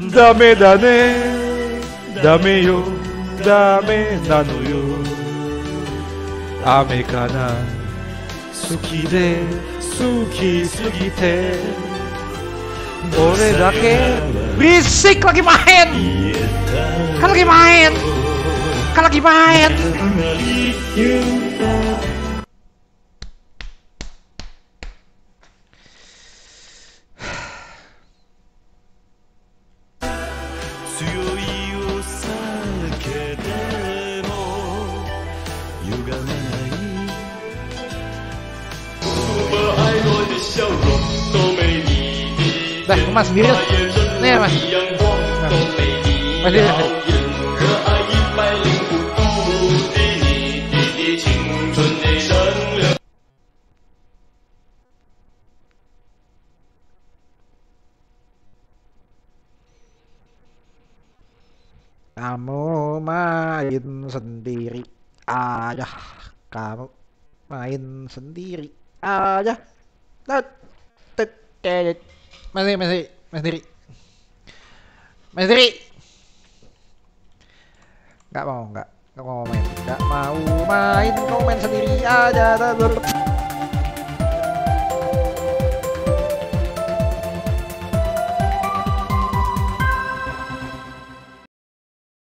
Dame dane, dame yo, dame nanoyo. Ame kana, suki de, suki sugite. Boleh dake. Berisik lagi main. Kan lagi main. Kan lagi main. Dah, Mas sendiri. Nih, Mas. Mas sendiri. Kamu main sendiri aja. Kamu main sendiri aja. Masih sendiri. Nggak mau main. Kau main sendiri aja.